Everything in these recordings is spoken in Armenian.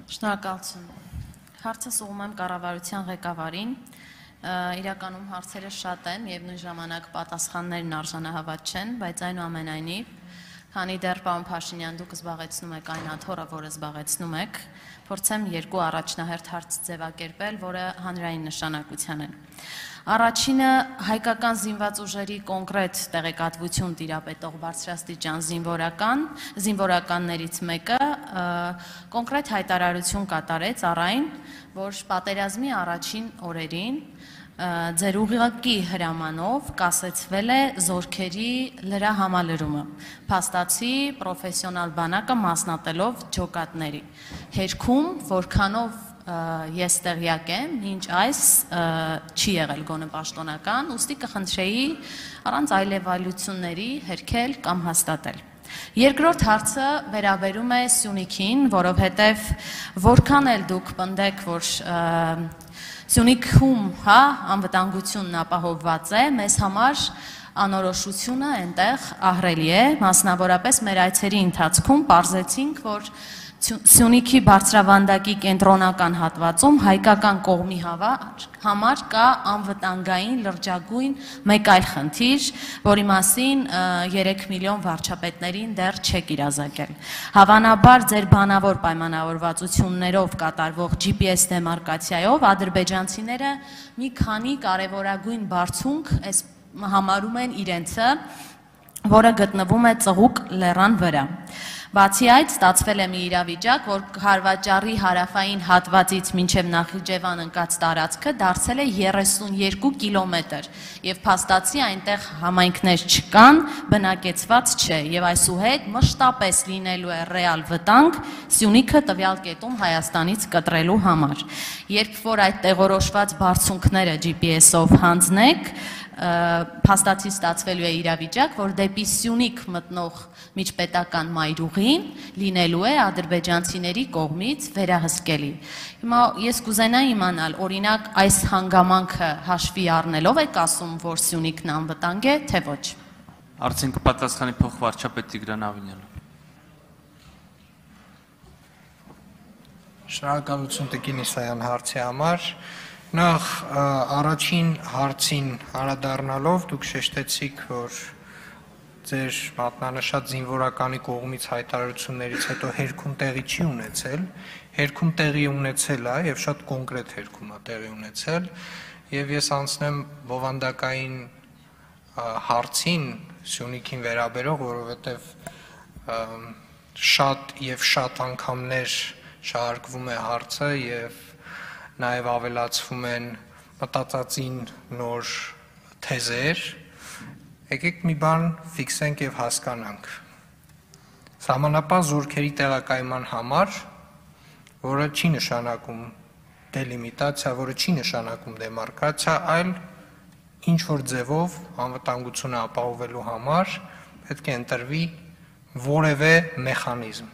Շնորհակալություն։ Հարցը ուղղում եմ կառավարության ղեկավարին։ Իրականում հարցերը շատ են եւ նույն ժամանակ պատասխաններն արժանահավատ չեն, բայց այնուամենայնիվ, քանի դեռ պարոն Փաշինյան դուք զբաղեցնում եք այն աթոռը, որը զբաղեցնում եք, փորձեմ երկու առաջնահերթ հարց ձևակերպել, որը հանրային նշանակության են։ Առաջինը հայկական զինված ուժերի կոնկրետ տեղեկատվություն տիրապետող բարձրաստիճան զինվորականներից մեկը կոնկրետ հայտարարություն կատարեց առ այն, որ պատերազմի առաջին օրերին ձեր ուղղակի հրամանով կասեցվել է զորքերի լրահամալրումը, փաստացի պրոֆեսիոնալ բանակը մասնատելով ջոկատների։ Հերքում, որքանով ես տեղյակ եմ, մինչ այս չի եղել գոնե պաշտոնական, ուստի կխնդրեի առանց այլևայլությունների հերքել կամ հաստատել։ Երկրորդ հարցը վերաբերում է Սյունիքին, որովհետև որքան էլ դուք պնդեք, որ Սյունիքում անվտանգությունն ապահովված է, մեզ համար անորոշությունը այնտեղ ահռելի է, մասնավորապես մեր այցերի ընթացքում պարզեցինք, որ Սյունիքի բարձրավանդակի կենտրոնական հատվածում հայկական կողմի համար կա անվտանգային լրջագույն մեկ այլ խնդիր, որի մասին 3 միլիոն վարչապետներին դեռ չեք իրազեկել։ Հավանաբար ձեր բանավոր պայմանավորվածություններով կատարվող GPS դեմարկացիայով ադրբեջանցիները մի քանի կարևորագույն բարձունք համարում են իրենցը, որը գտնվում է Ծղուկ լեռան վրա։ Բացի այդ, ստացվել է մի իրավիճակ, որ Խարվաճարի հարավային հատվածից մինչև Նախիջևան ընկած տարածքը դարձել է 32 կիլոմետր եւ փաստացի այնտեղ համայնքներ չկան, բնակեցված չէ եւ այսուհետ մշտապես լինելու է ռեալ վտանգ Սյունիքը տվյալ կետում Հայաստանից կտրելու համար։ Երբ որ այդ տեղորոշված բարձունքները GPS-ով հանձնեք, փաստացի ստացվելու է իրավիճակ, որ դեպի Սյունիք մտնող միջպետական մայրուղին լինելու է ադրբեջանցիների կողմից վերահսկելի։ Հիմա ես կուզենայի իմանալ, օրինակ այս հանգամանքը հաշվի առնելով եք ասում, որ Սյունիքն անվտանգ է, թե ոչ։ Արդեն կպատասխանի փոխվարչապետ Տիգրան Ավինյանը։ Շնորհակալություն Տիկին Իսայան հարցի համար։ Նախ առաջին հարցին անդրադառնալով դուք շեշտեցիք, որ ձեր մատնանշած զինվորականի կողմից հայտարարություններից հետո հերքում տեղի չի ունեցել, հերքում տեղի ունեցել է եւ շատ կոնկրետ հերքում է տեղի ունեցել, եւ ես անցնեմ բովանդակային հարցին Սյունիքին վերաբերող, որովհետեւ շատ անգամներ շահարկվում է հարցը եւ նաև ավելացվում են մտածածին նոր թեզեր, եկեք մի բան ֆիքսենք եւ հասկանանք։ Սահմանապահ զորքերի տեղակայման համար, որը չի նշանակում դելիմիտացիա, որը չի նշանակում դեմարկացիա, այլ ինչ որ ձևով անվտանգությունը ապահովելու համար պետք է ընտրվի որևէ մեխանիզմ։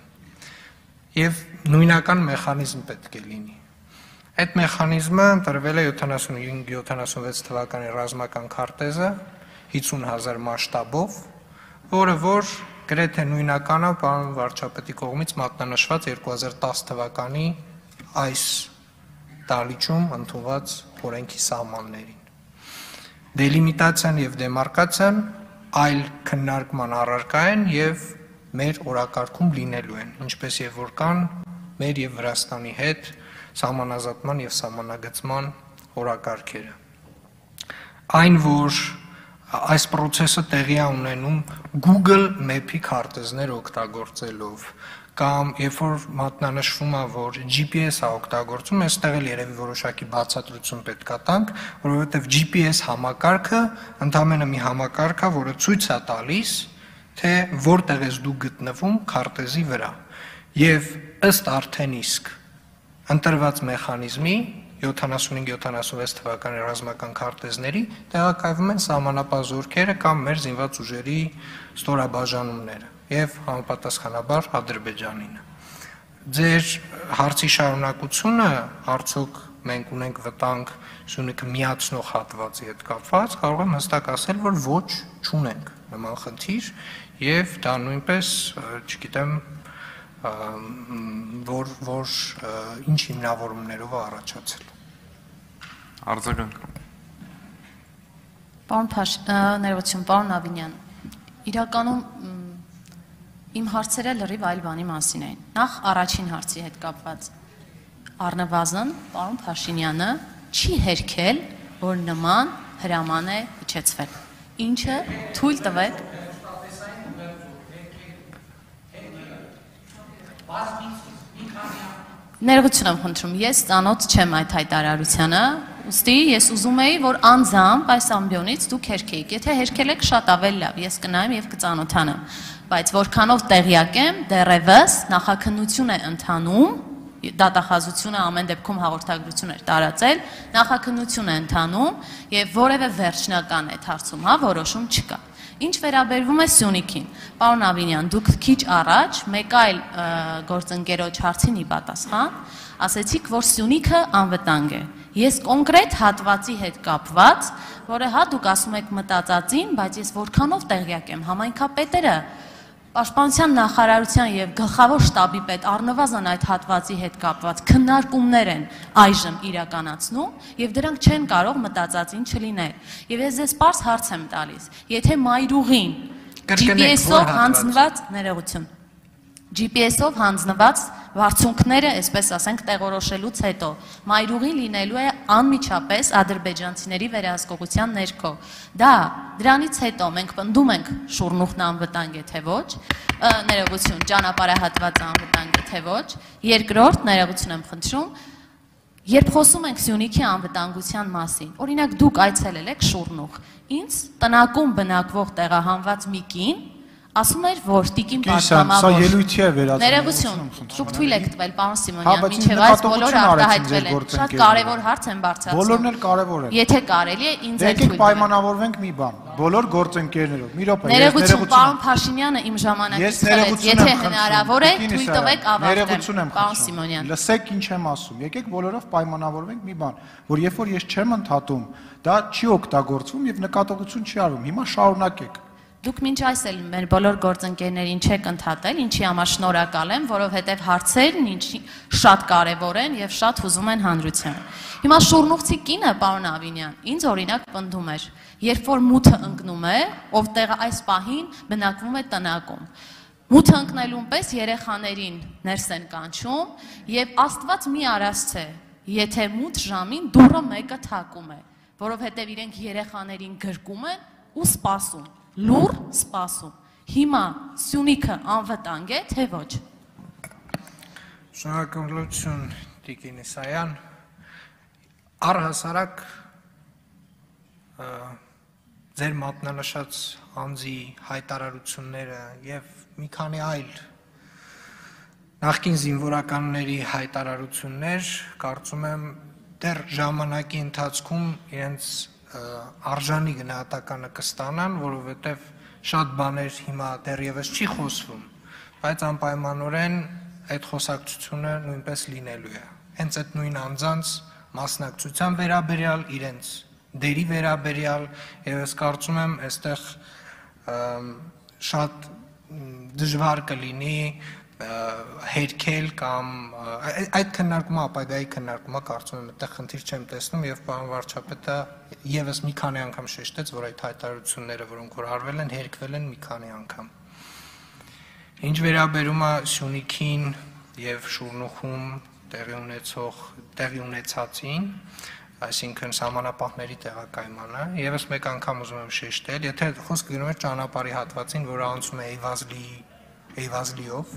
Եվ նույնական մեխանիզմ պետք է լինի։ Այդ մեխանիզմը ընտրվել է 75-76 թվականի ռազմական քարտեզը 50,000 մասշտաբով, որը գրեթե նույնական է պարոն վարչապետի կողմից մատնանշված 2010 թվականի այս դահլիճում ընդունված օրենքի սահմաններին։ Դելիմիտացիան եւ դեմարկացիան այլ քննարկման առարկա են եւ մեր օրակարգում լինելու են, ինչպես եւ որ կան մեր եւ Վրաստանի հետ սահմանազատման եւ սահմանագծման օրակարգերը։ Այն, որ այս process-ը տեղի է ունենում Google Map-ի քարտեզներ օգտագործելով կամ երբ որ մատնանշվում է, որ GPS-ը օգտագործում, այստեղ էլ երևի որոշակի բացատրություն պետք է տանք, որովհետեւ GPS համակարգը ընդհանրապես մի համակարգ է, որը ցույց է տալիս, թե որտեղ ես դու գտնվում քարտեզի վրա։ Եվ ըստ արդեն իսկ ընտրված մեխանիզմի 75-76 թվականի ռազմական քարտեզների տեղակայվում են սահմանապահ զորքերը կամ մեր զինված ուժերի ստորաբաժանումները եւ համապատասխանաբար Ադրբեջանինը։ Ձեր հարցի շարունակությունը, արդյոք մենք ունենք վտանգ Սյունիքը միացնող հատվածի հետ կապված, կարող եմ հստակ ասել, որ ոչ, չունենք նման խնդիր եւ դա նույնպես, չգիտեմ, որ ինչ հիմնավորումներով է առաջացել։ Արձագանք։ Ներողություն, պարոն Ավինյան, իրականում իմ հարցերը լրիվ այլ բանի մասին էին։ Նախ առաջին հարցի հետ կապված առնվազն պարոն Փաշինյանը չի հերքել, որ նման հրաման է իջեցվել։ Ինչը թույլ տվեք։ Ներողություն եմ խնդրում, ես ծանոթ չեմ այդ հայտարարությանը, ուստի ես ուզում էի, որ անձամբ այս ամբիոնից դուք հերքեիք, եթե հերքել եք շատ ավելի լավ, ես կնայեմ եւ կծանոթանամ, բայց որքանով տեղյակ եմ, դեռևս նախաքննություն է ընթանում, դատախազությունը ամեն դեպքում հաղորդագրություն էր տարածել, նախաքննություն է ընթանում եւ որևէ վերջնական այդ հարցում որոշում չկա։ Ինչ վերաբերվում է Սյունիքին, պարոն Ավինյան, դուք քիչ առաջ մեկ այլ գործընկերոջ հարցին ի պատասխան ասեցիք, որ Սյունիքը անվտանգ է։ Ես կոնկրետ հատվածի հետ կապված, որը դուք ասում եք մտածածին, բայց ես որքանով տեղյակ եմ, համայնքապետերը Պաշտպանության նախարարության եւ գլխավոր շտաբի պետ առնվազն այդ հատվածի հետ կապված քննարկումներ են այժմ իրականացնում եւ դրանք չեն կարող մտածածին չլինել։ Եվ ես ձեզ պարզ հարց եմ տալիս. եթե մայրուղին GPS-ով հանձնված ներողություն GPS-ով հանձնված վարձունքները, այսպես ասենք, տեղորոշելուց հետո մայրուղին լինելու է անմիջապես ադրբեջանցիների վերահսկողության ներքո։ Դրանից հետո մենք պնդում ենք շուրնուխն անվտանգ է թե ոչ, ներողություն, ճանապարհահատվածը անվտանգ է թե ոչ, երկրորդ ներողություն եմ խնդրում, երբ խոսում ենք Սյունիքի անվտանգության մասին, օրինակ դուք այցելել եք շուրնուխ, ինձ տնակում բնակվող տեղահանված մի կին ասում էր, որ տիկին պատգամավոր։ Սա ելույթի է վերածվում։ Ներողություն, դուք թույլ եք տվել, պարոն Սիմոնյան, մինչև այս բոլորը արտահայտվել են։ Շատ կարևոր հարց եմ բարձրացնում։ Բոլորն էլ կարևոր են։ Եթե կարելի է, ինձ էլ թույլ տվեք։ Եկեք պայմանավորվենք մի բան։ Բոլոր գործընկերներով։ Մի րոպե, ներողություն, պարոն Փաշինյանը իմ ժամանակից խլեց։ Եթե հնարավոր է, թույլ տվեք ավարտեմ, պարոն Սիմոնյան։ Լսեք ինչ եմ ասում։ Եկեք բոլորով պայմանավորվենք մի բան, որ երբ որ ես չեմ ընդհատում, դա չի օգտագործվում եւ նկատողություն չի արվում։ Հիմա շարունակեք։ Դուք մինչ այս էլ մեր բոլոր գործընկերներին չեք ընդհատել, ինչի համար շնորհակալ եմ, որովհետև հարցերն շատ կարևոր են եւ շատ հուզում են հանրությանը։ Հիմա շուրնուխցի կինը, պարոն Ավինյան, ինձ օրինակ պնդում էր, երբ որ մութը ընկնում է, ով տեղը այս պահին բնակվում է տնակում։ Մութը ընկնելուն պես երեխաներին ներս են կանչում եւ Աստված մի արասցե, եթե մութ ժամին դուռը մեկը թակում է, որովհետեւ իրենք երեխաներին գրկում են ու սպասում։ Լուր սպասում։ Հիմա Սյունիքը անվտանգ է, թե ոչ։ Շնորհակալություն Տիկին Իսայան։ Առհասարակ ձեր մատնանշած անձի հայտարարությունները եւ մի քանի այլ նախկին զինվորականների հայտարարություններ, կարծում եմ, դեռ ժամանակի ընթացքում իրենց արժանի գնահատականը կստանան, որովհետև շատ բաներ հիմա դեռևս չի խոսվում, բայց անպայմանորեն այդ խոսակցությունը նույնպես լինելու է։ Հենց այդ նույն անձանց մասնակցության վերաբերյալ, իրենց դերի վերաբերյալ, եւ ես կարծում եմ, այստեղ շատ դժվար կլինի հերքել կամ այդ քննարկումը ապագայի քննարկումը կարծում եմ այդտեղ խնդիր չեմ տեսնում եւ պարոն վարչապետը եւս մի քանի անգամ շեշտեց, որ այդ հայտարարությունները, որոնք որ արվել են, հերքվել են մի քանի անգամ։ Ինչ վերաբերում է Սյունիքին եւ շուրնուխում տեղի ունեցածին, այսինքն սահմանապահների տեղակայմանը, եւս մեկ անգամ ուզում եմ շեշտել, եթե խոսքը գնում է ճանապարհի հատվածին, որը անցում է Էյվազլիով,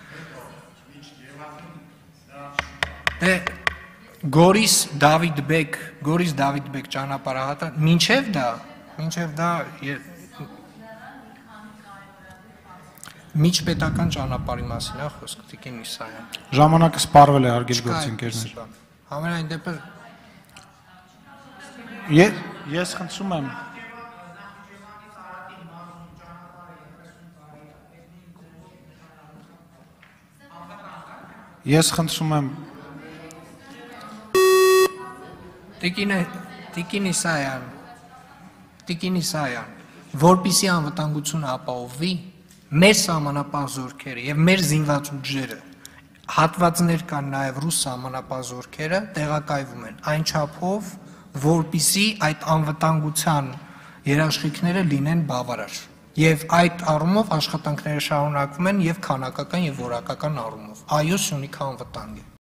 Գորիս Դավիթ Բեկ ճանապարհահատը, մինչև դա միջպետական ճանապարհի մասին է խոսքը, Տիկին Իսայան։ Ժամանակը սպառվել է, հարգելի գործընկերներ։ Համենայն դեպս ես խնդրում եմ Տիկին Իսայան, որպիսի անվտանգությունը ապահովվի, մեր սահմանապահ զորքերը եւ մեր զինված ուժերը հատվածներ կան նաեւ ռուս սահմանապահ զորքերը տեղակայվում են այն չափով, որպիսի այդ անվտանգության երաշխիքները լինեն բավարար։ Եվ այդ առումով աշխատանքները շարունակվում են եւ քանակական եւ որակական առումով։ Այո, Սյունիքը անվտանգ է։